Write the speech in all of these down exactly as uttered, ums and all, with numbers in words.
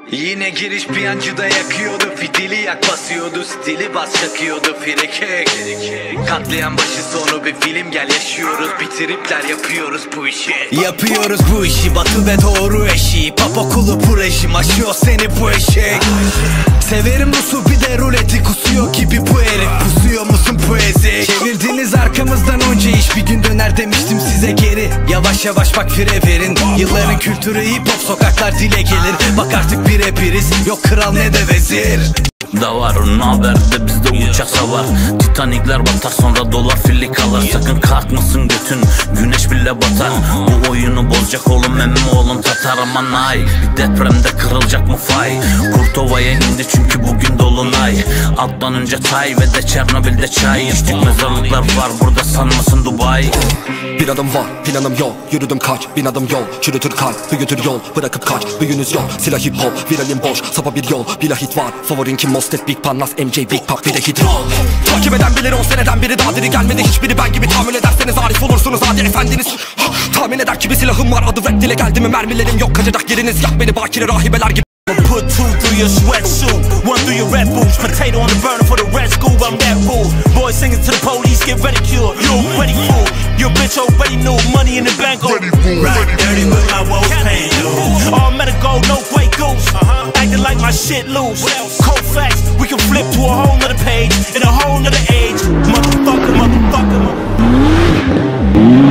Yine giriş piyancıda yakıyordu, fitili yak basıyordu, stili bas çakıyordu, frikik. Katlayan başı sonu bir film, gel yaşıyoruz, bitiripler yapıyoruz bu işi. Yapıyoruz bu işi, batı ve doğru eşiği, pop okulu bu rejim aşıyor seni bu eşek. Severim Rus'u bir de ruleti, kusuyor gibi bu herif, pusuyor musun poezi? Çevirdiniz arkamızdan onca iş, bir gün döner demiştim size geri. Yavaş yavaş bak fire verin, yılların kültürü hip hop, sokaklar dile gelir. Bak artık bir rapiriz, yok kral ne de vezir. Da var onun haberde bizde uçak savar. Titanikler batar sonra dolar filli kalır. Sakın kalkmasın götün, güneş bile batar. Bu oyunu bozacak oğlum emmi oğlum Tatar aman ay. Bir depremde kırılacak mı fay? Kurtova'ya indi çünkü bugün dolunay. Alttan önce Tay ve de Çernobil'de çay. İçtik mezarlıklar var burada sanmasın Dubai. Bir adım var, planım yok, yürüdüm kaç bin adım yol, çürütür kalp, büyütür yol, bırakıp kaç, büyünüz yok, silah hip hop, viralim boş, sapa bir yol, bila hit var, favorin kim Mostet, Big Pan, Nas, M J, Big Pop, bir de hit roll. Takip eden bilir on seneden biri daha diri gelmedi, hiçbiri ben gibi tahmin ederseniz arif olursunuz hadi efendiniz. Tahmin eder ki bir silahım var, adı rap dile geldi mi mermilerim yok, kaçacak yeriniz yak beni bakire rahibeler gibi. Put two through your sweatsuit, one through your red boots. Potato on the burner for the red school, I'm that fool. Boys singing to the police, get ridiculed. You already fool, your bitch already knew. Money in the bank, oh right, dirty with my woes paid you. All medical, no fake goose. Acting like my shit loose. Cold facts, we can flip to a whole nother page in a whole nother age. Motherfucker, motherfucker, motherfucker.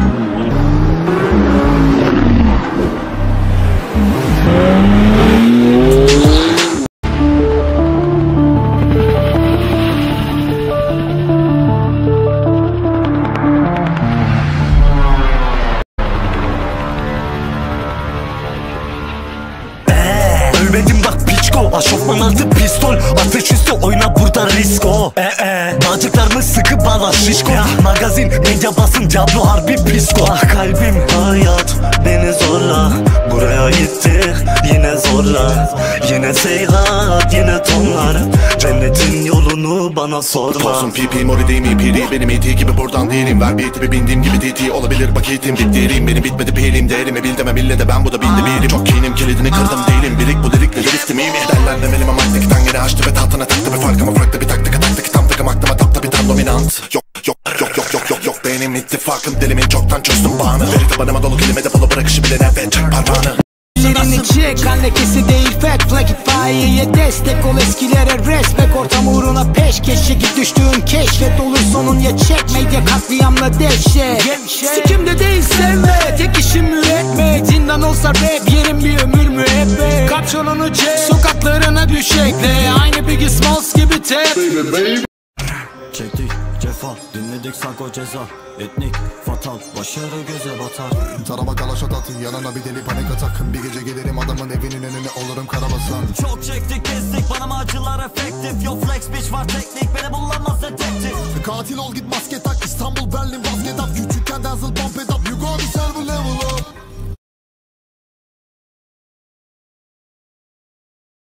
Ölmedim bak piçko, aşofman altı pistol, ateş üstü oyna burada risko. Eee bağcıklarını sıkı bağla şişko. Magazin medya basın cablo harbi pisko. Ah kalbim hayat beni zorla, buraya gitti yine zorla. Yine seyhat yine tonlar, cennetin yolunu bana sorma. Olsun pipi mori değil mi piri, benim iti gibi buradan değilim. Ver bir tipi bindiğim gibi titi, olabilir paketim bittiğim. Benim bitmedi pilim, değerimi bil demem ille de ben bu da bildi biri. Çok kinim kilidini kırdım değilim, birik bu delikleri istim iyi mi? Derler demelime maktikten yine açtı ve tahtına taktı bir farkıma farklı bir taktika taktik tam takım aklıma tapta bir tam dominant. Yok yok yok yok yok yok yok benim ittifakım dilimin çoktan çözdüm bağını. Veri tabanıma dolu kelime depolu bırakışı bile nefret çek parmağını. Yerini çek, kan lekesi değil fat flag itfaiyeye destek ol, eskilere respect. Ortam uğruna peşkeş çekip düştüğün keşfet, olur sonun ya çek. Medya katliamla dehşet, sikimde değil sevme, tek işim üretme. Zindan olsa rap, yerim bir ömür müebbet. Kapşonunu çek, sokaklarına düşekle, aynı Biggie Smalls gibi tep. Çektik cefa, dinledik Sanko ceza. Etnik, fatal, başarı göze batar. Tarama kalaşat atın, yanına bir deli panik atakın. Bir gece gelirim adamın evinin önüne, olurum karabasan. Çok çektik kestik, bana mı acılar efektif. Yo flex bitch var teknik, beni bulamaz detektif. Katil ol git maske tak, İstanbul Berlin basket up. Küçükken dazzle bump it up, you go be server.